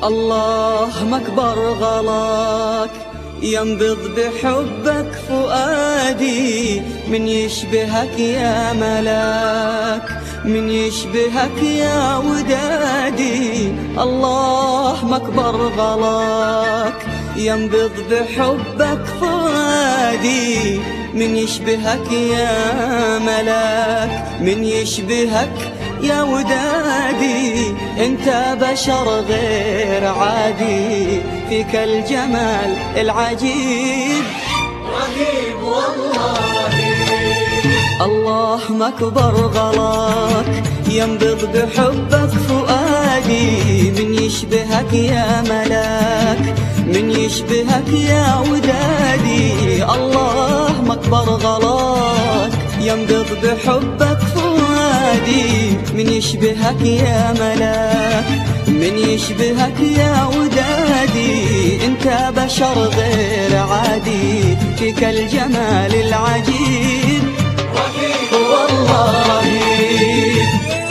الله مكبر غلاك ينبض بحبك فؤادي، من يشبهك يا ملاك، من يشبهك يا ودادي. الله مكبر غلاك ينبض بحبك فؤادي، من يشبهك يا ملاك، من يشبهك يا ودادي. انت بشر غير عادي، فيك الجمال العجيب، رهيب والله. الله مكبر غلاك ينبض بحبك فؤادي، من يشبهك يا ملاك، من يشبهك يا ودادي. الله مكبر غلاك ينبض بحبك فؤادي، من يشبهك يا ملاك، من يشبهك يا ودادي. انت بشر غير عادي، فيك الجمال العجيب، رهيب والله رهيب.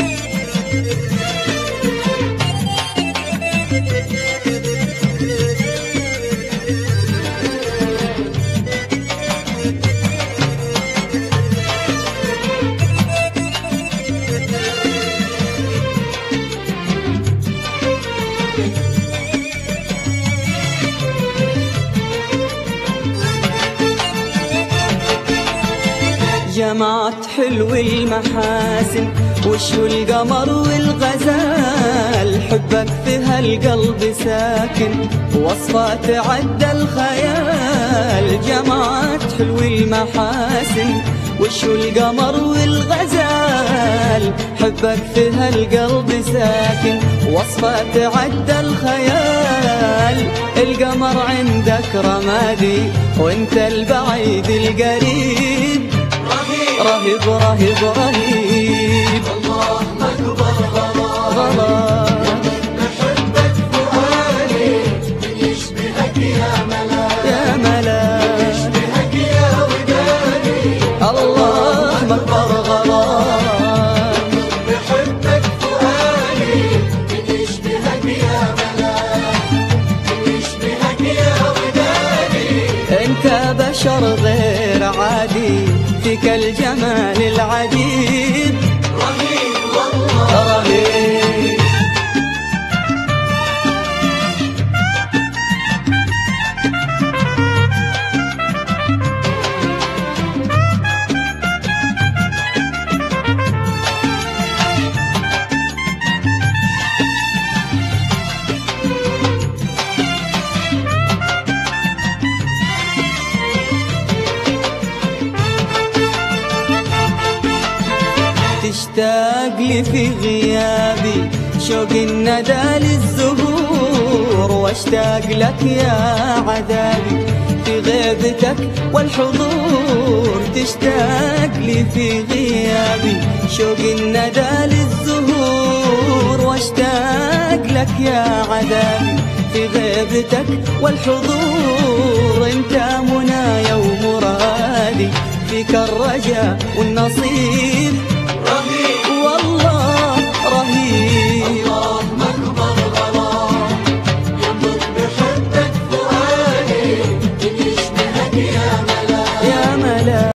جمعت حلو المحاسن وشو القمر والغزال، حبك في هالقلب ساكن وصفة تعدى الخيال. جمعت حلو المحاسن وشو القمر والغزال، حبك في هالقلب ساكن وصفة تعدى الخيال. القمر عندك رمادي وانت البعيد القريب، رهيب رهيب رهيب. الله مكبر غلاك بحبك فؤادي، من يشبهك يا ملاك، يا ملاك، يشبهك يا ودادي. الله مكبر غلاك بحبك فؤادي، من يشبهك يا ملاك، من يشبهك يا ودادي. انت بشر غير عادي، فيك الجمال العجيب، رهيب والله. رهيب. تشتاق لي في غيابي شوق الندى للزهور، واشتاق لك يا عذابي في غيبتك والحضور. تشتاق لي في غيابي شوق الندى للزهور، واشتاق لك يا عذابي في غيبتك والحضور. انت منايا ومرادي، فيك الرجاء والنصيب، رهيب والله رهيب.